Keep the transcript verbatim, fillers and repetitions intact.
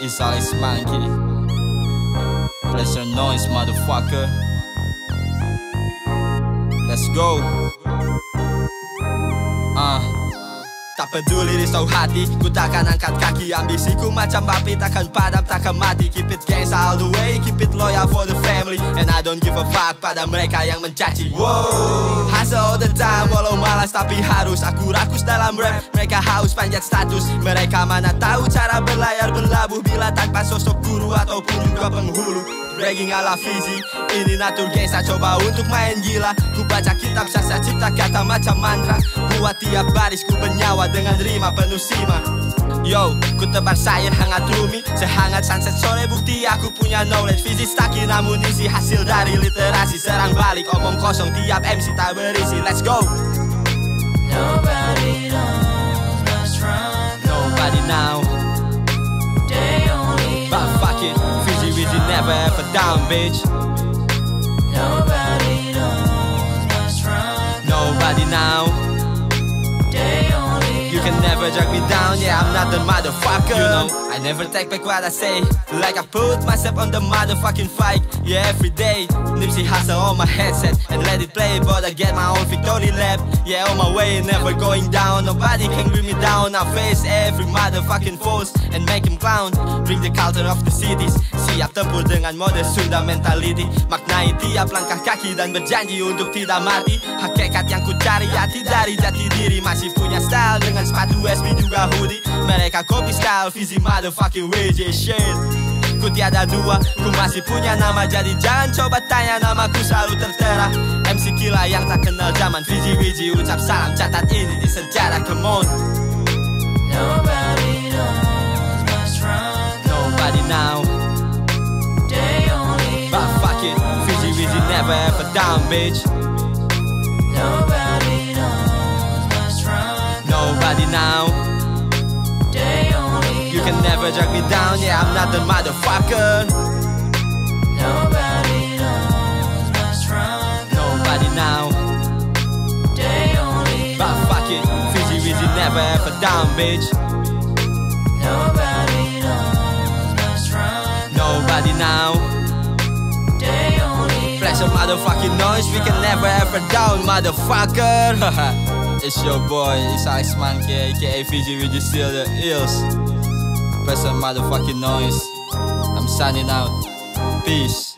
It's Alex Monkey. Place your noise, motherfucker. Let's go. Ah. Uh. Tak peduli risau hati, ku takkan angkat kaki. Ambisiku macam api, takkan padam, takkan mati. Keep it gangsta all the way, keep it loyal for the family. And I don't give a fuck pada mereka yang mencaci. Wow. Hustle all the time, walau malas tapi harus. Aku rakus dalam rap, mereka haus panjat status. Mereka mana tahu cara berlayar berlabuh bila tanpa sosok guru ataupun juga penghulu. Bragging ala Fiji, ini natur gangsta, coba untuk main gila. Ku baca kitab sastra, cipta kata macam mantra. Buat tiap baris ku bernyawa dengan rima penuh simak. Yo, ku tebar sayur hangat rumi, sehangat sunset sore, bukti aku punya knowledge. Fizik stakin amunisi, hasil dari literasi. Serang balik, omong kosong, tiap M C tak berisi. Let's go. Nobody knows what's wrong. Nobody now. They only But fuck it, Fiji Wizzy never ever down, bitch. Nobody knows what's wrong. Nobody now. They only You can never drag me down, yeah, I'm not the motherfucker. You know, I never take back what I say. Like I put myself on the motherfucking fight, yeah, every day. Nipsey Hussle on my headset and let it play, but I get my own victory lap. Yeah, on my way, never going down. Nobody can bring me down. I face every motherfucking force and make him clown. Bring the culture of the cities. Siap tempur dengan mode Sunda mentality. Maknai tiap langkah kaki dan berjanji untuk tidak mati. Hakikat yang ku cari hati dari jati diri. Masih punya style dengan sepatu S B juga hoodie. Mereka copy style Fizzy motherfucking W J shit. Ku tiada dua, ku masih punya nama. Jadi jangan coba tanya namaku, selalu tertera. M C gila yang tak kenal zaman. Fizzy Wizzy ucap salam, catat ini di sejarah. Come on. Nobody knows what's wrong. Nobody now. They only But fuck it, Fizzy Wizzy never ever down, bitch. Nobody knows what's wrong. Nobody now. They only You can never drag me down, yeah, I'm not the motherfucker. Nobody knows what's wrong. Nobody now. They only But fuck it, Fizzy Wizzy never ever down, bitch. Nobody knows what's wrong. Nobody now. They only Flash of motherfucking noise, we can never ever down, motherfucker. It's your boy, it's Alex Monkey, aka Fizzy Wizzy, still the ills. Press some motherfucking noise. I'm signing out. Peace.